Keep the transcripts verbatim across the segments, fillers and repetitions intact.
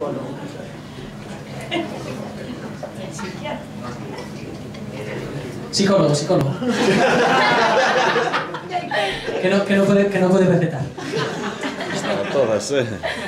Psicólogo, psicólogo. que, no, que, no puede, que no puede recetar. Están todas, eh.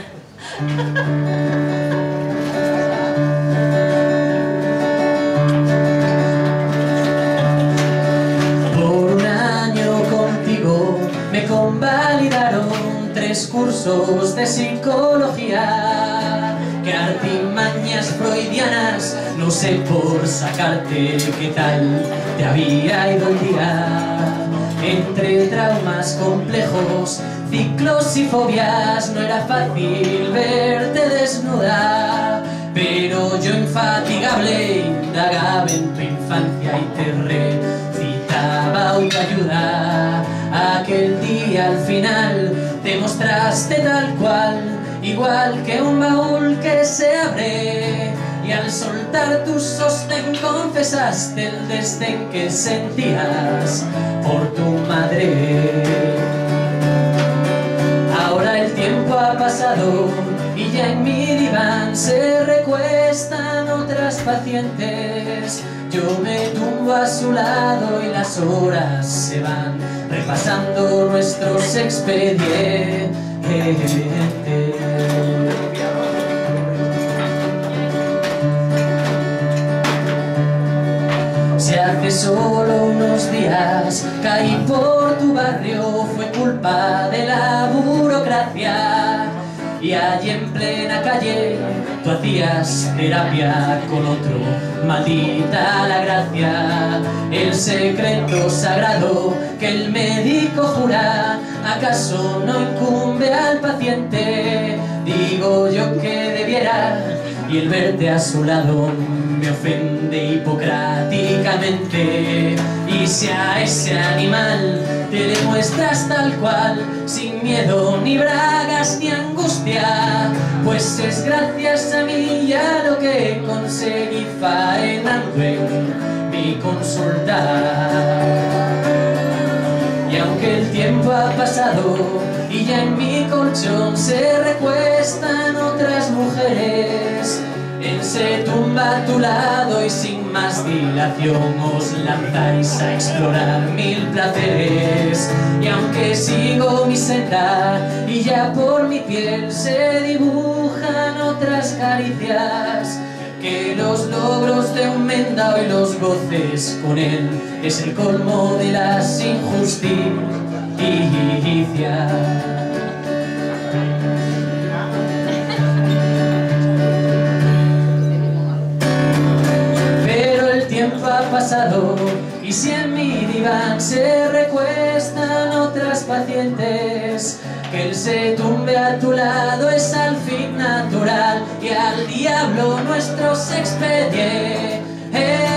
Por un año contigo me convalidaron tres cursos de psicología. Que artimañas freudianas, no sé por sacarte qué tal te había ido el día. Entre traumas complejos, ciclos y fobias, no era fácil verte desnuda. Pero yo infatigable indagaba en tu infancia y te recitaba autoayuda. Aquel día al final te mostraste tal cual, igual que un baúl que se abre, y al soltar tu sostén confesaste el desdén que sentías por tu madre. Ahora el tiempo ha pasado y ya en mi diván se recuestan otras pacientes. Yo me tumbo a su lado y las horas se van repasando nuestros expedientes. Si hace solo unos días caí por tu barrio, fue culpa de la burocracia. Y allí en plena calle tú hacías terapia con otro, maldita la gracia. El secreto sagrado que el médico jura, ¿acaso no incumbe al paciente? Digo yo que debiera, y el verte a su lado me ofende hipocráticamente. Y si a ese animal te demuestras tal cual, sin miedo ni bragas ni angustia, pues es gracias a mí ya lo que conseguí faenando en mi consulta. Y aunque el tiempo ha pasado y ya en mi colchón se recuestan otras mujeres, él se tumba a tu lado y sin más dilación os lanzáis a explorar mil placeres. Y aunque sigo mi senda y ya por mi piel se dibujan otras caricias, que los logros de un mendao y los goces con él es el colmo de las injusticias. Ha pasado y si en mi diván se recuestan otras pacientes, que él se tumbe a tu lado es al fin natural, y al diablo nuestros expedientes.